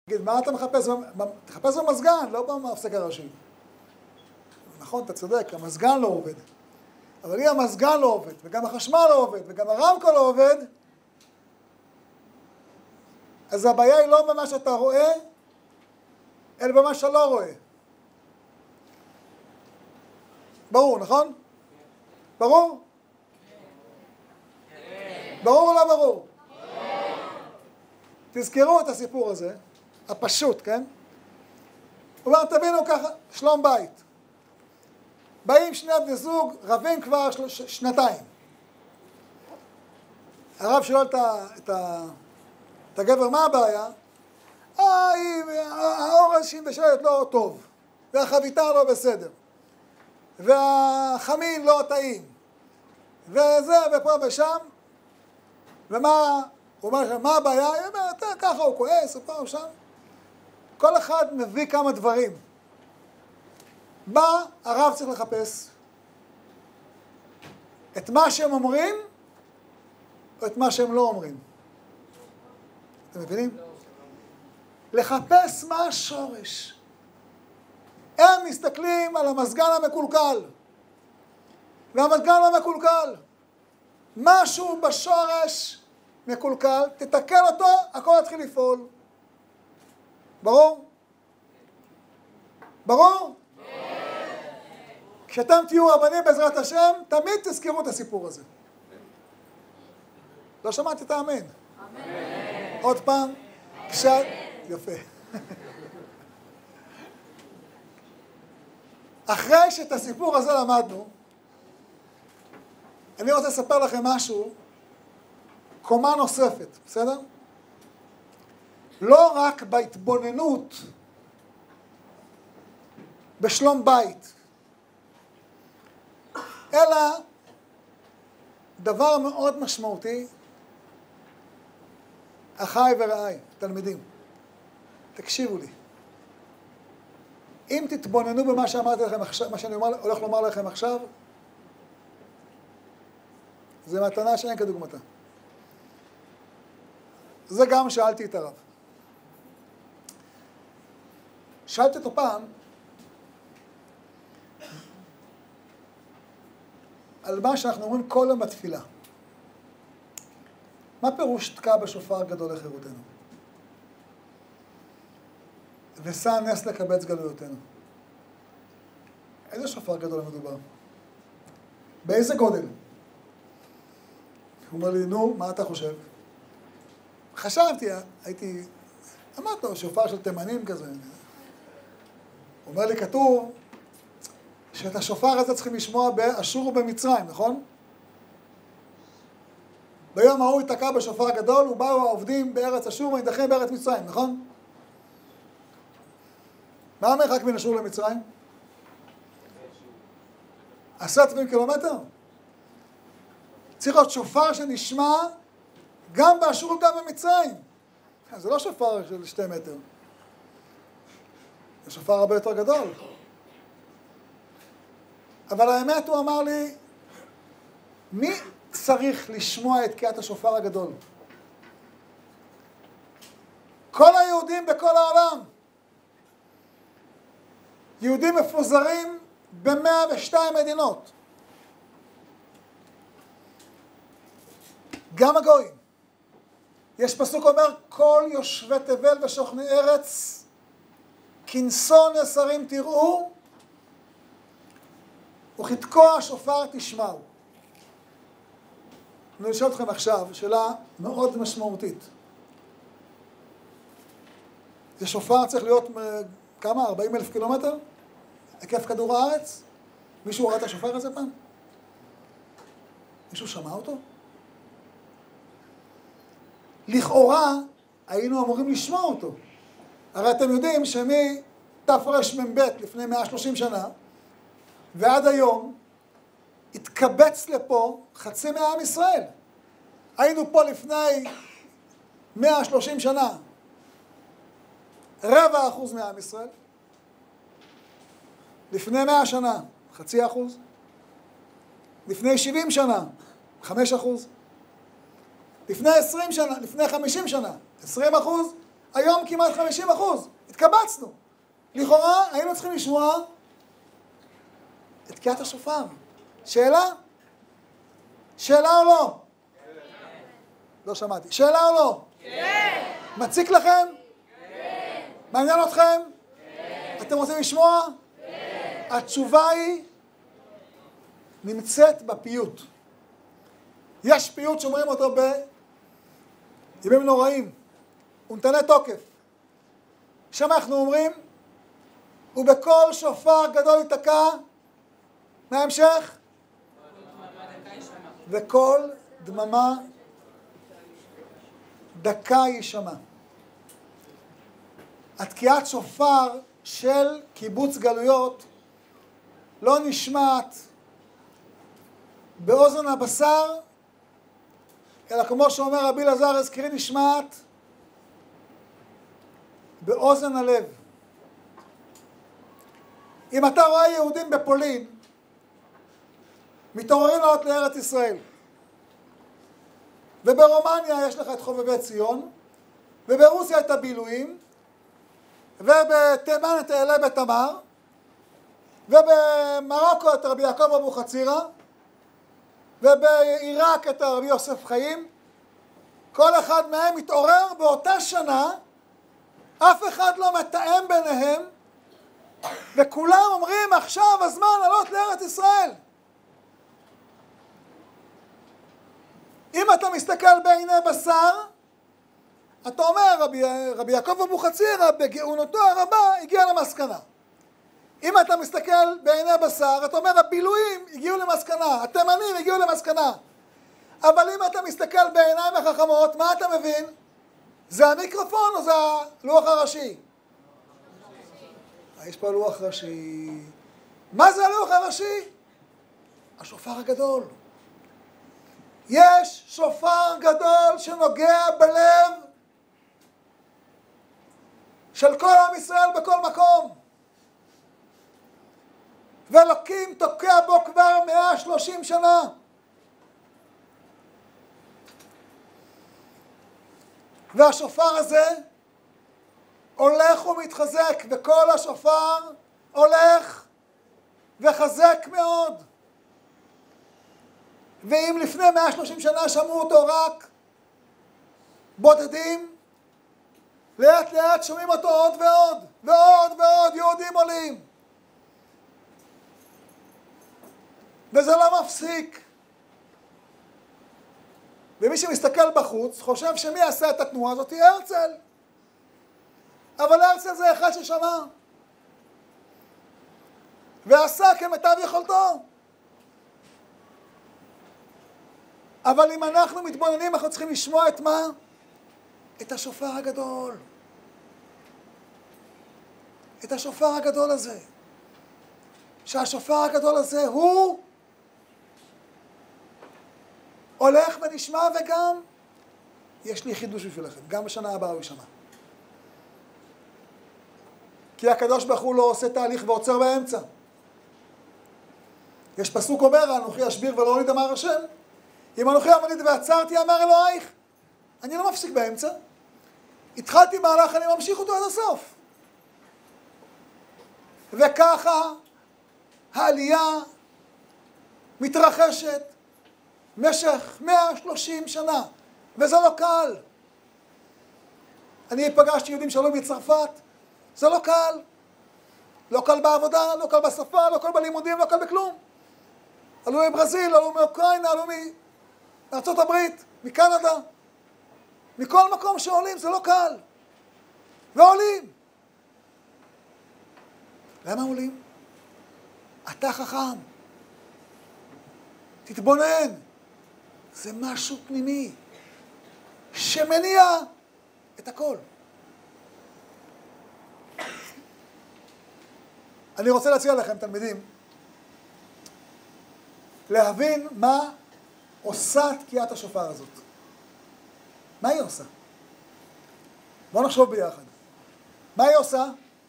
תגיד, מה אתה מחפש? תחפש במזגן, לא במפסק הראשי. נכון, אתה צודק, המזגן לא עובד. אבל אם המזגן לא עובד, וגם החשמל לא עובד, וגם הרמקול לא עובד, אז הבעיה היא לא במה שאתה רואה, אלא במה שאתה לא רואה. ברור, נכון? ברור? ברור או לא ברור? תזכרו את הסיפור הזה, הפשוט, כן? הוא אומר, תבינו ככה, שלום בית. באים שני בני זוג, רבים כבר שנתיים. הרב שואל את הגבר, מה הבעיה? האורז שהיא בשלט לא טוב, והחביתה לא בסדר, והחמין לא טעים, וזה ופה ושם. ומה, הוא אומר, מה הבעיה? היא אומרת, ככה הוא כועס, ופה ושם. כל אחד מביא כמה דברים. מה הרב צריך לחפש? את מה שהם אומרים, או את מה שהם לא אומרים? אתם מבינים? לחפש מה השורש. הם מסתכלים על המזגן המקולקל, והמזגן לא מקולקל. משהו בשורש מקולקל, תתקל אותו, הכל יתחיל לפעול. ברור? ברור? כשאתם תהיו רבנים בעזרת השם, תמיד תזכרו את הסיפור הזה. לא שמעתי את האמן. עוד פעם, יפה. אחרי שאת הסיפור הזה למדנו, אני רוצה לספר לכם משהו, קומה נוספת, בסדר? לא רק בהתבוננות בשלום בית, אלא דבר מאוד משמעותי, אחיי ורעיי, תלמידים, תקשיבו לי. אם תתבוננו במה שאמרתי לכם עכשיו, מה שאני הולך לומר לכם עכשיו, זה מתנה שאין כדוגמתה. זה גם שאלתי את הרב. שאלתי אותו פעם, על מה שאנחנו אומרים כל יום בתפילה. מה פירוש תקע בשופר גדול לחירותנו? ושא נס לקבץ גלויותינו. איזה שופר גדול מדובר? באיזה גודל? הוא אומר לי, נו, מה אתה חושב? חשבתי, אמרת לו, שופר של תימנים כזה. הוא אומר לי, כתוב שאת השופר הזה צריכים לשמוע באשור ובמצרים, נכון? ביום ההוא התקע בשופר גדול, ובאו העובדים בארץ אשור ונידחים בארץ מצרים, נכון? מה המרחק בין אשור למצרים? 10,000 קילומטר? צריך להיות שופר שנשמע גם באשור וגם במצרים. זה לא שופר של 2 מטר. זה שופר הרבה יותר גדול. אבל האמת הוא אמר לי, מי צריך לשמוע את תקיעת השופר הגדול? כל היהודים בכל העולם. יהודים מפוזרים ב102 מדינות. גם הגויים. יש פסוק אומר, כל יושבי תבל ושוכני ארץ, כנסון נסרים תראו, וכתקוע שופר תשמעו. אני אשאל אתכם עכשיו, שאלה מאוד משמעותית. זה שופר צריך להיות כמה? 40,000 קילומטר? היקף כדור הארץ? מישהו ראה את השופר הזה פעם? מישהו שמע אותו? לכאורה היינו אמורים לשמוע אותו. הרי אתם יודעים תרמ"ב לפני 130 שנה, ועד היום התקבץ לפה חצי מעם ישראל. היינו פה לפני 130 שנה, 0.25% מעם ישראל. לפני 100 שנה, 0.5%. לפני 70 שנה, 5%. לפני 20 שנה, לפני 50 שנה, 20%. היום כמעט 50%. התקבצנו. לכאורה היינו צריכים לשמוע את תקיעת השופר. שאלה? שאלה או לא? כן. לא שמעתי. שאלה או לא? כן. מציק לכם? כן. מעניין אתכם? כן. אתם רוצים לשמוע? כן. התשובה היא נמצאת בפיוט. יש פיוט שאומרים אותו בימים נוראים, ונתנה תוקף. שם אנחנו אומרים, ובכל שופר גדול ייתקע, מה ההמשך? וכל דממה דקה יישמע. התקיעת שופר של קיבוץ גלויות לא נשמעת באוזן הבשר, אלא כמו שאומר רבי אלעזר הזקרי, נשמעת באוזן הלב. אם אתה רואה יהודים בפולין מתעוררים לעלות לארץ ישראל, וברומניה יש לך את חובבי ציון, וברוסיה את הבילויים, ובתימן את אעלה בתמר, ובמרוקו את רבי יעקב אבוחצירא, ובעיראק את רבי יוסף חיים, כל אחד מהם מתעורר באותה שנה, אף אחד לא מתאם ביניהם, וכולם אומרים עכשיו הזמן לעלות לארץ ישראל. אם אתה מסתכל בעיני בשר, אתה אומר רבי יעקב אבוחצירא בגאונותו הרבה הגיע למסקנה. אם אתה מסתכל בעיני בשר, אתה אומר הבילויים הגיעו למסקנה, התימנים הגיעו למסקנה. אבל אם אתה מסתכל בעיניים החכמות, מה אתה מבין? זה המיקרופון או זה הלוח הראשי? יש פה לוח ראשי. מה זה הלוח הראשי? השופר הגדול. יש שופר גדול שנוגע בלב של כל עם ישראל בכל מקום. ואלוקים תוקע בו כבר 130 שנה. והשופר הזה הולך ומתחזק, וכל השופר הולך וחזק מאוד. ואם לפני 130 שנה שמעו אותו רק בודדים, לאט לאט שומעים אותו עוד ועוד, ועוד ועוד יהודים עולים. וזה לא מפסיק. ומי שמסתכל בחוץ חושב שמי עשה את התנועה הזאת? הרצל. אבל הרצל זה אחד ששמע. ועשה כמיטב יכולתו. אבל אם אנחנו מתבוננים, אנחנו צריכים לשמוע את מה? את השופר הגדול. את השופר הגדול הזה. שהשופר הגדול הזה הוא הולך ונשמע, וגם יש לי חידוש בשבילכם, גם בשנה הבאה הוא יישמע. כי הקדוש ברוך הוא לא עושה תהליך ועוצר באמצע. יש פסוק אומר, אנוכי אשביר ולא הוליד אמר השם. אם אנוכי המוליד ועצרתי אמר אלוהיך. אני לא מפסיק באמצע. התחלתי מהלך, אני ממשיך אותו עד הסוף. וככה העלייה מתרחשת משך 130 שנה, וזה לא קל. אני פגשתי יהודים שעלו מצרפת, זה לא קל. לא קל בעבודה, לא קל בשפה, לא קל בלימודים, לא קל בכלום. עלו מברזיל, עלו מאוקראינה, עלו מארצות הברית, מקנדה. מכל מקום שעולים זה לא קל. ועולים. למה עולים? אתה חכם. תתבונן. זה משהו פנימי שמניע את הכל. אני רוצה להציע לכם, תלמידים, להבין מה עושה תקיעת השופר הזאת. מה היא עושה? בואו נחשוב ביחד. מה היא עושה?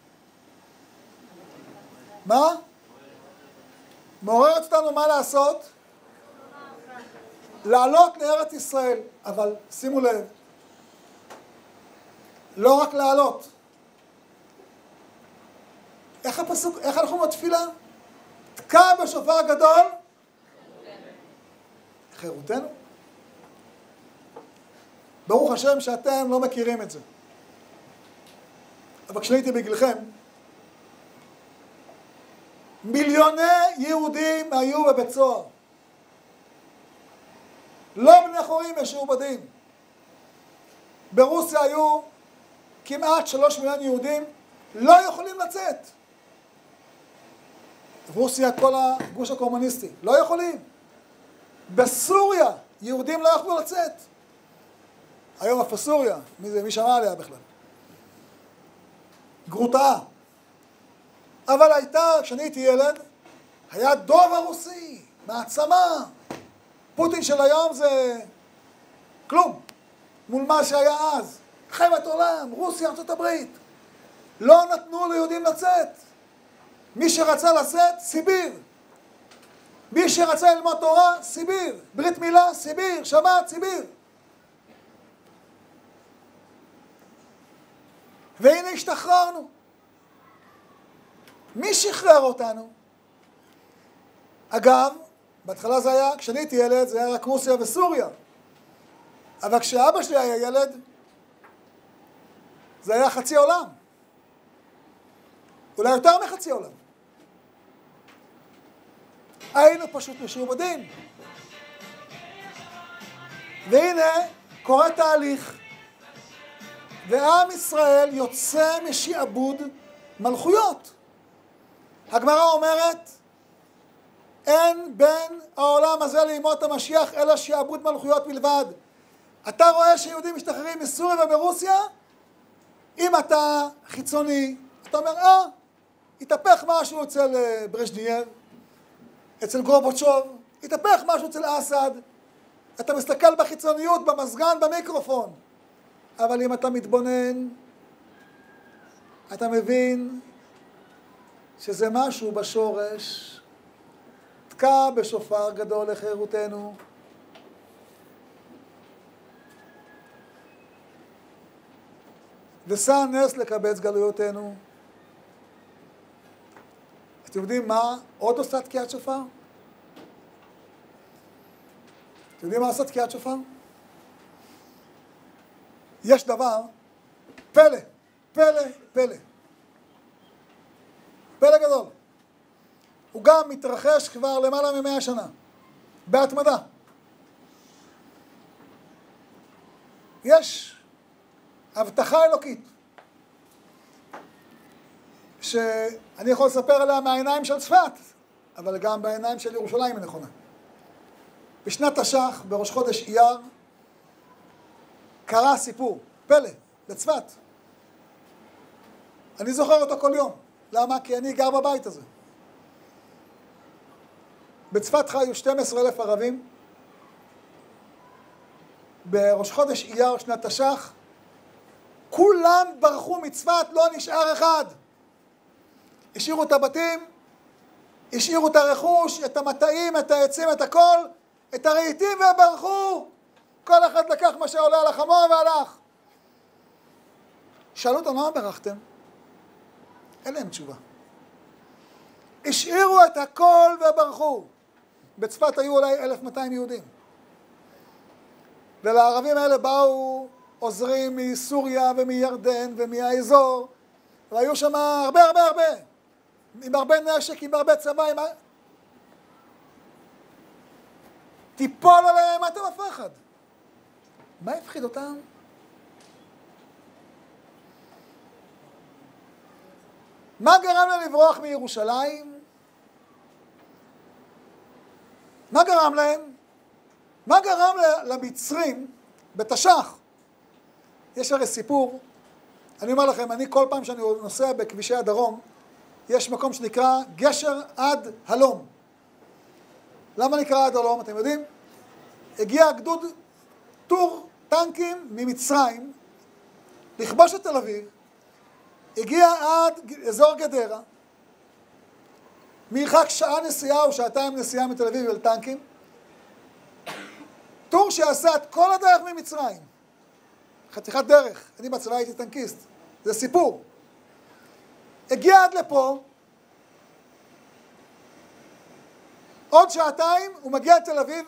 מה? מעוררת אותנו מה לעשות? לעלות לארץ ישראל. אבל שימו לב, לא רק לעלות. איך הפסוק, איך אנחנו בתפילה? תקע בשופר גדול. חירותנו. ברוך השם שאתם לא מכירים את זה. אבל כשהייתי בגילכם, מיליוני יהודים היו בבית סוהר. לא בני חורים משועבדים. ברוסיה היו כמעט 3 מיליון יהודים לא יכולים לצאת. רוסיה, כל הגוש הקומוניסטי, לא יכולים. בסוריה יהודים לא יכלו לצאת. היום אף סוריה, מי שמע עליה בכלל? גרוטאה. אבל הייתה, כשאני הייתי ילד, היה דוב הרוסי, מעצמה. פוטין של היום זה כלום, מול מה שהיה אז. מלחמת עולם, רוסיה, ארצות הברית. לא נתנו ליהודים לצאת. מי שרצה לצאת, סיביר. מי שרצה ללמוד תורה, סיביר. ברית מילה, סיביר. שבת, סיביר. והנה השתחררנו. מי שחרר אותנו? אגב, בהתחלה זה היה, כשאני הייתי ילד, זה היה רק רוסיה וסוריה. אבל כשאבא שלי היה ילד, זה היה חצי עולם. אולי יותר מחצי עולם. היינו פשוט משועבדים. והנה קורה תהליך, ועם ישראל יוצא משעבוד מלכויות. הגמרא אומרת, אין בין העולם הזה לימות המשיח אלא שעבוד מלכויות בלבד. אתה רואה שיהודים משתחררים מסוריה וברוסיה, אם אתה חיצוני, אתה אומר, התהפך משהו אצל ברז'נייב, אצל גורבצ'וב, התהפך משהו אצל אסד, אתה מסתכל בחיצוניות, במזגן, במיקרופון. אבל אם אתה מתבונן, אתה מבין שזה משהו בשורש. תקע בשופר גדול לחירותנו. ושא נס לקבץ גלויותינו. אתם יודעים מה עוד עושה תקיעת שופר? אתם יודעים מה עושה תקיעת שופר? יש דבר, פלא, פלא, פלא. פלא גדול. הוא גם מתרחש כבר למעלה מ100 שנה, בהתמדה. יש הבטחה אלוקית, שאני יכול לספר עליה מהעיניים של צפת, אבל גם בעיניים של ירושלים היא נכונה. בשנת תש"ח, בראש חודש אייר, קרה סיפור, פלא, לצפת. אני זוכר אותו כל יום. למה? כי אני גר בבית הזה. בצפת חיו 12,000 ערבים. בראש חודש אייר שנת תש"ח, כולם ברחו מצפת, לא נשאר אחד. השאירו את הבתים, השאירו את הרכוש, את המטעים, את העצים, את הכל, את הרהיטים וברחו. כל אחד לקח מה שעולה על החמור והלך. שאלו אותם, למה ברחתם? אין להם תשובה. השאירו את הכל וברחו. בצפת היו אולי 1,200 יהודים. ולערבים האלה באו עוזרים מסוריה ומירדן ומהאזור, והיו שם הרבה, עם הרבה נשק, עם הרבה צבא, תיפול עליהם, מה אתה מפחד? מה הפחיד אותם? מה גרם להם לברוח מירושלים? מה גרם להם? מה גרם למצרים בתש"ח? יש הרי סיפור, אני אומר לכם, אני כל פעם שאני נוסע בכבישי הדרום, יש מקום שנקרא גשר עד הלום. למה נקרא עד הלום? אתם יודעים? הגיע גדוד טור טנקים ממצרים, לכבוש את תל אביב, הגיע עד אזור גדרה, מרחק שעה נסיעה או שעתיים נסיעה מתל אביב אל טנקים, טור שעשה את כל הדרך ממצרים, חתיכת דרך. אני בצבא הייתי טנקיסט. זה סיפור. הגיע עד לפה, עוד שעתיים הוא מגיע לתל אביב,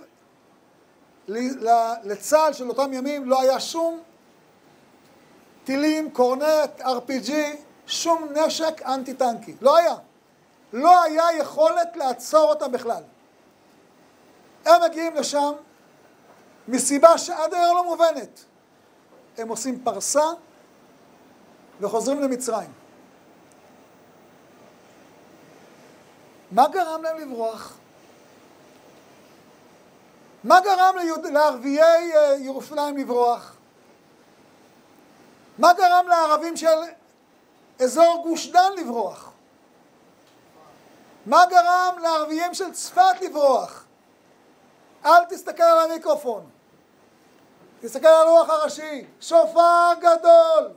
לצה"ל של אותם ימים לא היה שום טילים, קורנט, RPG, שום נשק אנטי-טנקי. לא היה. לא היה יכולת לעצור אותם בכלל. הם מגיעים לשם מסיבה שעד היום לא מובנת. הם עושים פרסה וחוזרים למצרים. מה גרם להם לברוח? מה גרם לערביי ירושלים לברוח? מה גרם לערבים של אזור גוש דן לברוח? מה גרם לערביים של צפת לברוח? אל תסתכל על המיקרופון. תסתכל על הלוח הראשי. שופר גדול.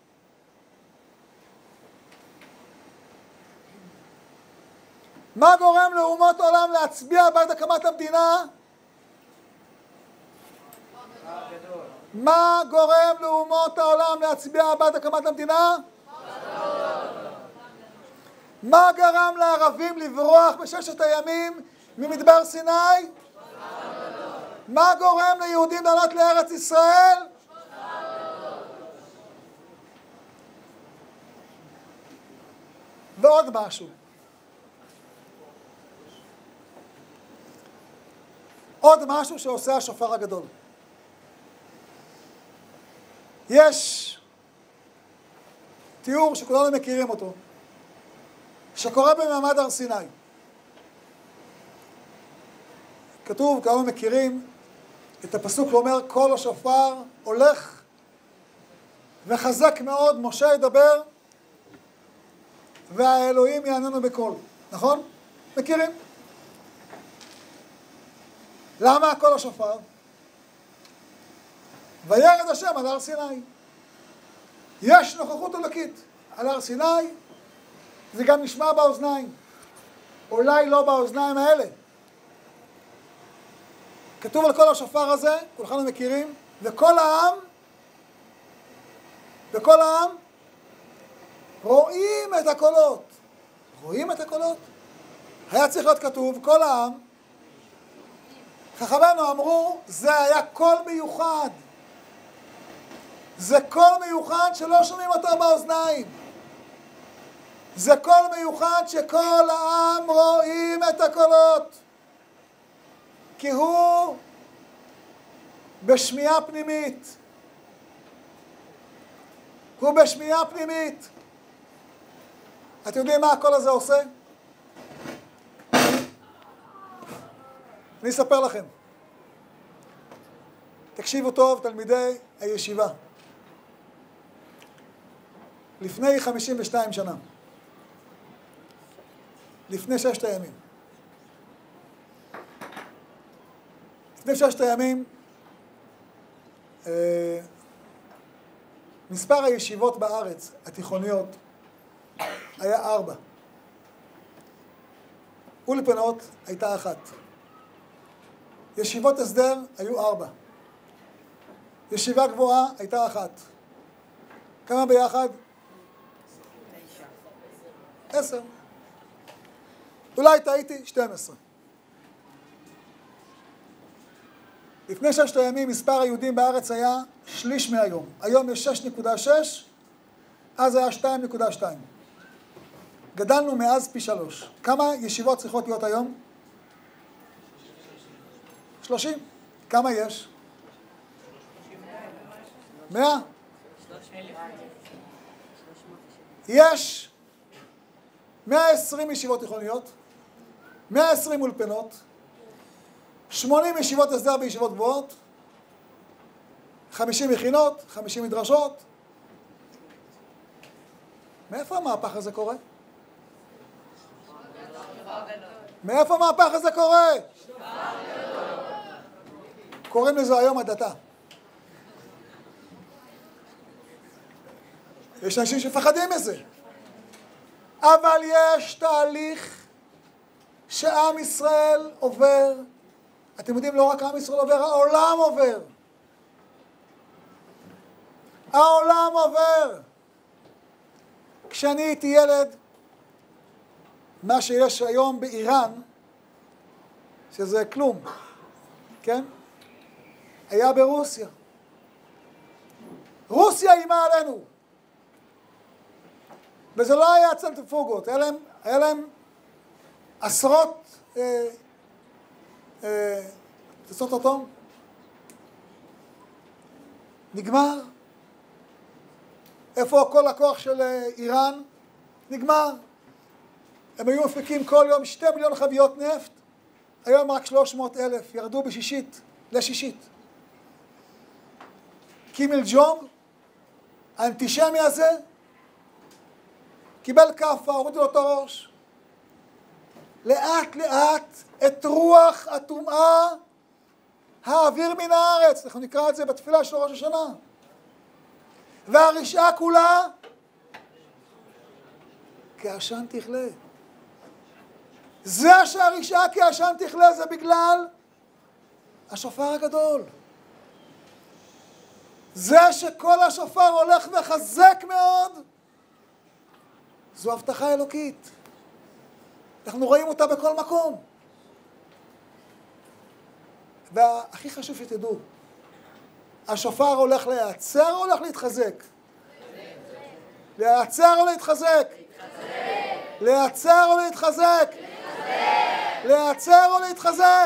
מה גורם לאומות העולם להצביע בעד הקמת המדינה? מה גורם לאומות העולם להצביע בעד הקמת המדינה? מה גרם לערבים לברוח בששת הימים ממדבר סיני? מה גורם ליהודים לעלות לארץ ישראל? ועוד משהו. עוד משהו שעושה השופר הגדול. יש תיאור שכולנו מכירים אותו, שקורה במעמד הר סיני. כתוב, כולנו מכירים, את הפסוק אומר, קול השופר הולך וחזק מאוד, משה ידבר והאלוהים יעננו בקול. נכון? מכירים? למה קול השופר? וירד השם על הר סיני. יש נוכחות אלוקית על הר סיני, זה גם נשמע באוזניים. אולי לא באוזניים האלה. כתוב על קול השופר הזה, כולכם מכירים, וכל העם רואים את הקולות. רואים את הקולות? היה צריך להיות כתוב, כל העם, חכמינו אמרו, זה היה קול מיוחד. זה קול מיוחד שלא שומעים אותו באוזניים. זה קול מיוחד שכל העם רואים את הקולות. כי הוא בשמיעה פנימית. הוא בשמיעה פנימית. אתם יודעים מה הקול הזה עושה? אני אספר לכם. תקשיבו טוב, תלמידי הישיבה. לפני 52 שנה, לפני ששת הימים. לפני ששת הימים, מספר הישיבות בארץ, התיכוניות, היה 4. אולפנות הייתה 1. ישיבות הסדר היו 4. ישיבה גבוהה הייתה 1. כמה ביחד? 10. אולי טעיתי, 12. לפני ששת הימים מספר היהודים בארץ היה שליש מהיום. היום יש 6.6, אז היה 2.2. גדלנו מאז פי 3. כמה ישיבות צריכות להיות היום? 30. כמה יש? 100? יש 120 ישיבות תיכוניות, 120 אולפנות, 80 ישיבות הסדר בישיבות גבוהות, 50 מכינות, 50 מדרשות. מאיפה המהפך הזה קורה? מאיפה המהפך הזה קורה? קוראים לזה היום הדתה. יש אנשים שפחדים מזה. אבל יש תהליך שעם ישראל עובר. אתם יודעים, לא רק עם ישראל עובר, העולם עובר. העולם עובר. כשאני הייתי ילד, מה שיש היום באיראן, שזה כלום, כן? היה ברוסיה. רוסיה אימה עלינו. וזה לא היה צנטריפוגות, היה להם עשרות פצצות אטום. נגמר. איפה כל הכוח של איראן? נגמר. הם היו מפיקים כל יום 2 מיליון חביות נפט, היום רק 300,000, ירדו לשישית. קים איל ג'ונג, האנטישמי הזה, קיבל כאפה, הורידו לו את הראש. לאט לאט את רוח הטומאה האוויר מן הארץ, אנחנו נקרא את זה בתפילה של ראש השנה. והרשעה כולה כעשן תכלה. זה שהרשעה כעשן תכלה זה בגלל השופר הגדול. זה שכל השופר הולך וחזק מאוד, זו הבטחה אלוקית. אנחנו רואים אותה בכל מקום. והכי חשוב שתדעו, השופר הולך להיעצר או הולך להתחזק? להיעצר או להתחזק? להיעצר או להתחזק? להיעצר או להתחזק?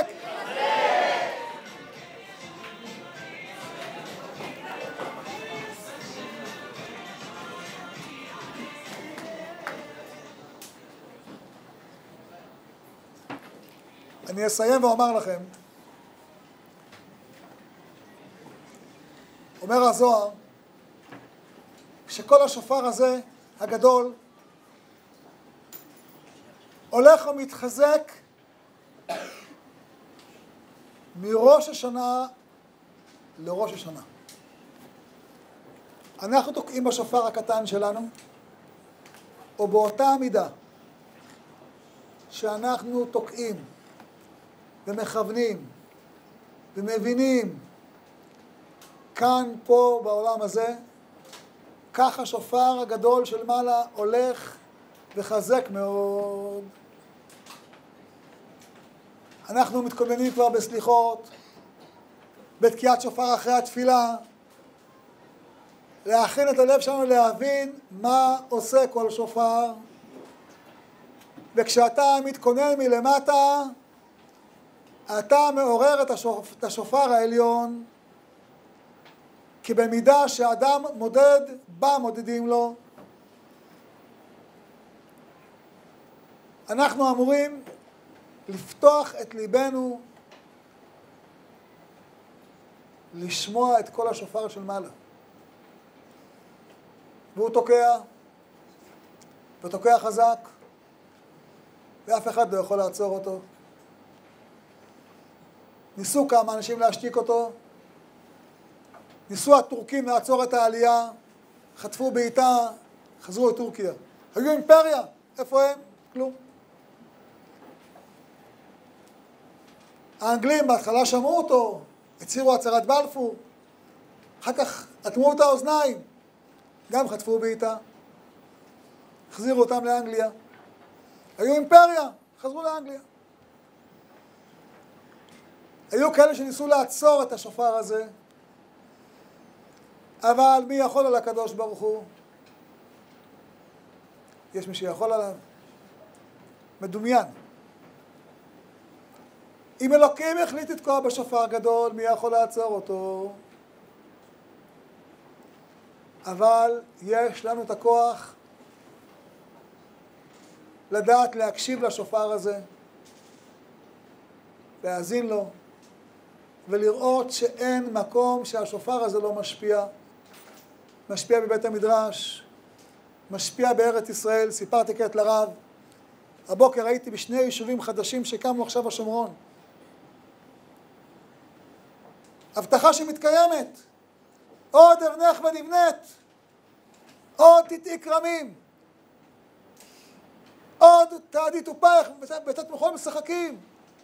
אני אסיים ואומר לכם, אומר הזוהר, שכל השופר הזה, הגדול, הולך ומתחזק מראש השנה לראש השנה. אנחנו תוקעים בשופר הקטן שלנו, או באותה מידה שאנחנו תוקעים ומכוונים ומבינים כאן, פה, בעולם הזה, כך השופר הגדול של מעלה הולך וחזק מאוד. אנחנו מתכוננים כבר בסליחות, בתקיעת שופר אחרי התפילה, להכין את הלב שלנו להבין מה עושה כל שופר. וכשאתה מתכונן מלמטה, אתה מעורר את השופר העליון, כי במידה שאדם מודד, בה מודדים לו. אנחנו אמורים לפתוח את ליבנו, לשמוע את כל השופר של מעלה. והוא תוקע, ותוקע חזק, ואף אחד לא יכול לעצור אותו. ניסו כמה אנשים להשתיק אותו, ניסו הטורקים לעצור את העלייה, חטפו בעיטה, חזרו לטורקיה. היו אימפריה, איפה הם? כלום. האנגלים בהתחלה שמעו אותו, הצהירו הצהרת בלפור, אחר כך אטמו את האוזניים, גם חטפו בעיטה, החזירו אותם לאנגליה. היו אימפריה, חזרו לאנגליה. היו כאלה שניסו לעצור את השופר הזה, אבל מי יכול על הקדוש ברוך הוא? יש מי שיכול עליו? מדומיין. אם אלוקים החליט לתקוע בשופר גדול, מי יכול לעצור אותו? אבל יש לנו את הכוח לדעת להקשיב לשופר הזה, להאזין לו, ולראות שאין מקום שהשופר הזה לא משפיע. משפיע בבית המדרש, משפיע בארץ ישראל. סיפרתי כעת לרב, הבוקר הייתי בשני יישובים חדשים שקמו עכשיו בשומרון. הבטחה שמתקיימת, עוד אבנך ונבנית, עוד תתעי כרמים, עוד תעדי תופייך ובתת מחול משחקים.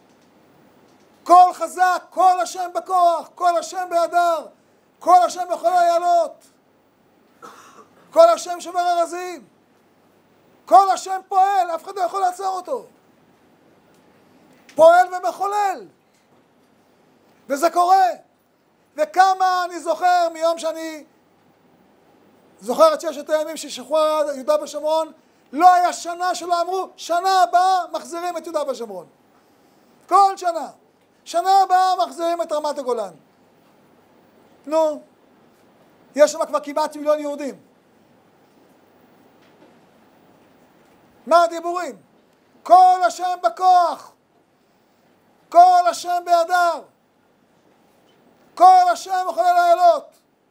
כל חזק, כל השם בכוח, כל השם בהדר, כל השם בכל היעלות. כל השם שובר ארזים. כל השם פועל, אף אחד לא יכול לעצור אותו. פועל ומחולל. וזה קורה. וכמה אני זוכר מיום שאני זוכר את 6 הימים ששחררו יהודה ושומרון, לא היה שנה שלא אמרו, שנה הבאה מחזירים את יהודה ושומרון. כל שנה. שנה הבאה מחזירים את רמת הגולן. נו, יש שם כבר כמעט 1 מיליון יהודים. מה הדיבורים? כל השם בכוח. כל השם בהדר. כל השם מחולל האלות.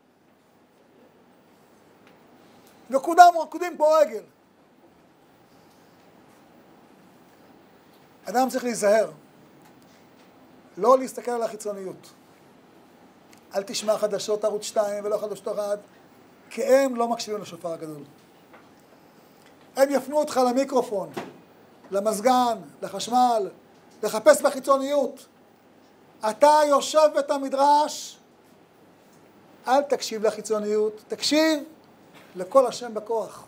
וקודים פה רגל. אדם צריך להיזהר. לא להסתכל על החיצוניות. אל תשמע חדשות ערוץ 2 ולא חדשות 1, כי הם לא מקשיבים לשופר הגדול. הם יפנו אותך למיקרופון, למזגן, לחשמל, לחפש בחיצוניות. אתה יושב בית המדרש, אל תקשיב לחיצוניות, תקשיב לכל השם בכוח.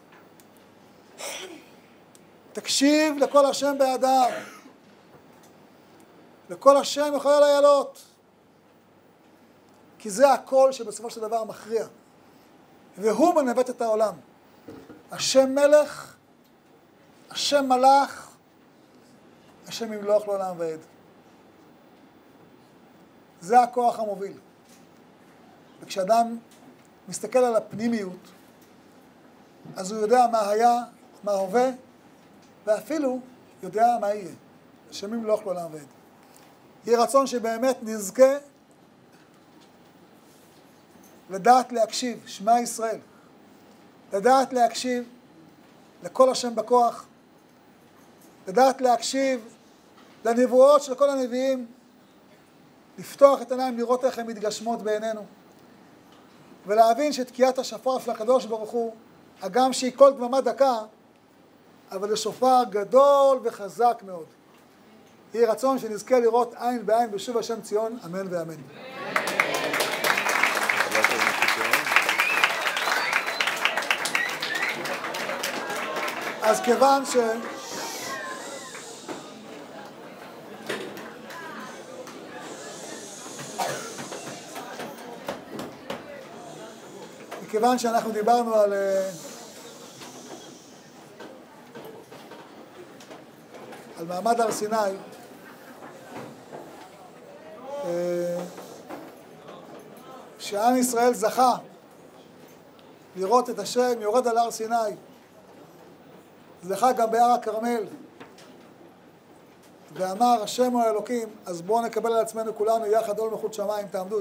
תקשיב לכל השם בהדר. לכל השם מחולל האלות. כי זה הקול שבסופו של דבר מכריע. והוא מנווט את העולם. השם מלך, השם מלך, השם ימלוך לעולם ועד. זה הכוח המוביל. וכשאדם מסתכל על הפנימיות, אז הוא יודע מה היה, מה הווה, ואפילו יודע מה יהיה. השם ימלוך לעולם ועד. יהיה רצון שבאמת נזכה לדעת להקשיב, שמע ישראל. לדעת להקשיב לכל השם בכוח. לדעת להקשיב לנבואות של כל הנביאים. לפתוח את עיניים, לראות איך הן מתגשמות בעינינו. ולהבין שתקיעת השופר של הקדוש ברוך הוא, הגם שהיא כל דממה דקה, אבל זה שופר גדול וחזק מאוד. יהי רצון שנזכה לראות עין בעין בשוב השם ציון, אמן ואמן. אז כיוון שאנחנו דיברנו על מעמד הר סיני, שעם ישראל זכה לראות את השם יורד על הר סיני, זכה גם בהר הכרמל, ואמר השם הוא האלוקים, אז בואו נקבל על עצמנו כולנו יחד עול מלכות שמיים. תעמדו.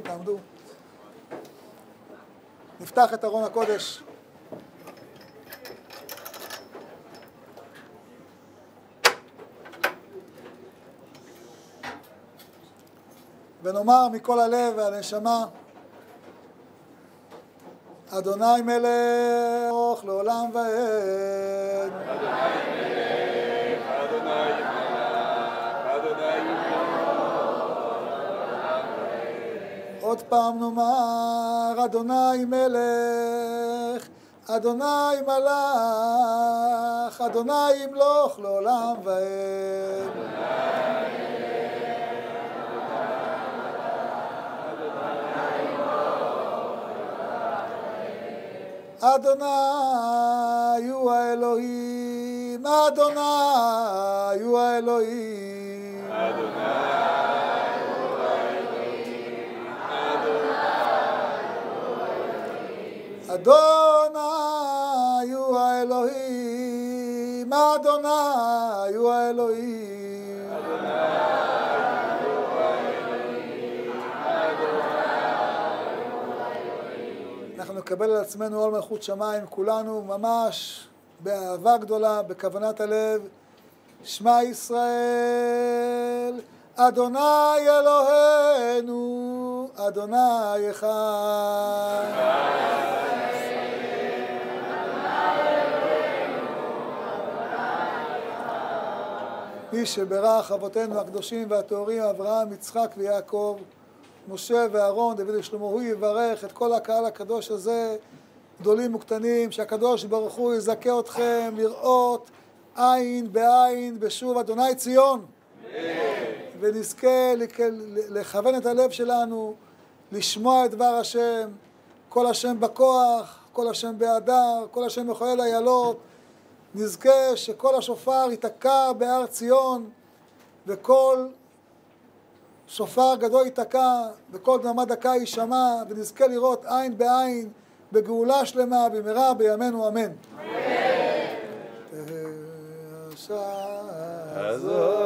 נפתח את ארון הקודש. ונאמר מכל הלב והנשמה, אדוני מלך לעולם ועד. עוד פעם נאמר, אדוני מלך, אדוני מלך, אדוני ימלוך לעולם ועד. אדוני הוא האלוהים, אדוני הוא האלוהים. אדוני הוא האלוהים, אדוני הוא האלוהים. אנחנו נקבל על עצמנו עול מלכות שמיים כולנו, ממש באהבה גדולה, בכוונת הלב. שמע ישראל, אדוני אלוהינו, אדוני אחד. מי שברך אבותינו הקדושים והטהורים, אברהם, יצחק ויעקב, משה ואהרון, דוד ושלמה, הוא יברך את כל הקהל הקדוש הזה גדולים וקטנים, שהקדוש ברוך הוא יזכה אתכם לראות עין בעין בשוב אדוני ציון. ונזכה לכוון את הלב שלנו, לשמוע את דבר השם, כל השם בכוח, כל השם בהדר, כל השם מחולל איילות. נזכה שכל השופר ייתקע בהר ציון, וכל שופר גדול ייתקע, וכל דממה דקה יישמע, ונזכה לראות עין בעין בגאולה שלמה במהרה בימינו אמן. אמן.